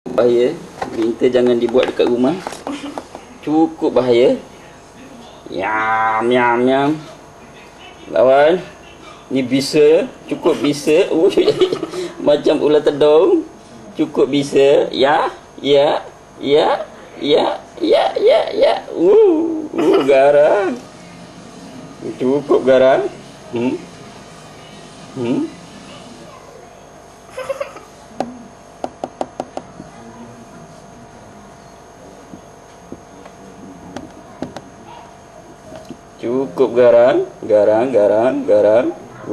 Bahaya. Minta jangan dibuat dekat rumah. Cukup bahaya. Yam yam yam. Lawan. Ni bisa, cukup bisa. Macam ular tedung. Cukup bisa. Ya, ya, ya, ya, ya, ya, ya. Garang. Cukup garang. Cukup garang, garang, garang, garang.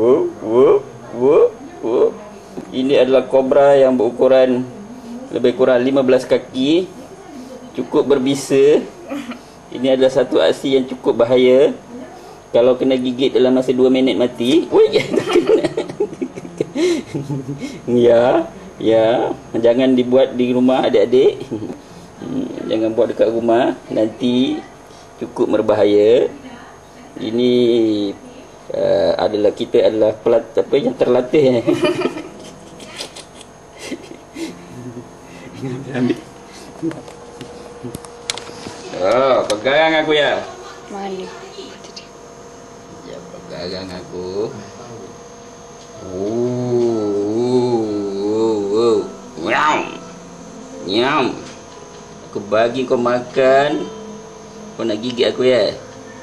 Ini adalah kobra yang berukuran lebih kurang 15 kaki. Cukup berbisa. Ini adalah satu aksi yang cukup bahaya. Kalau kena gigit dalam masa 2 minit mati. Ya, ya. Jangan dibuat di rumah adik-adik. Jangan buat dekat rumah. Nanti cukup berbahaya. Ini adalah kita adalah apa yang terlatih. Ambil. Oh, pegang aku ya. Mana? Ya, pegang aku. Nyam. Nyam. Aku bagi kau makan. Kau nak gigit aku ya?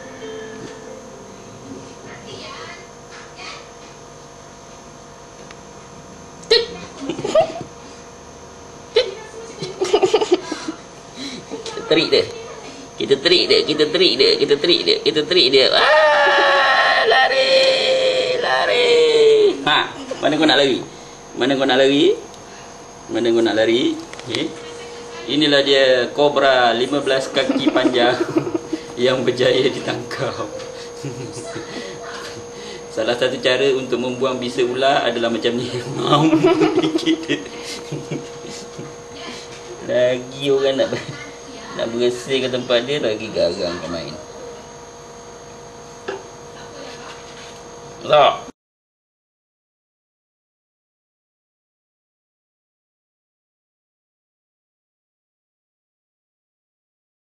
Terik dia. Kita terik dia, kita terik dia, kita terik dia, kita terik dia. Lari, lari. Ha, mana kau nak lari? Mana kau nak lari? Mana kau nak lari? Inilah dia kobra 15 kaki panjang yang berjaya ditangkap. Salah satu cara untuk membuang bisa ular adalah macam ni. Lagi orang nak bersih ke tempat dia, lagi garang kau main. Tak.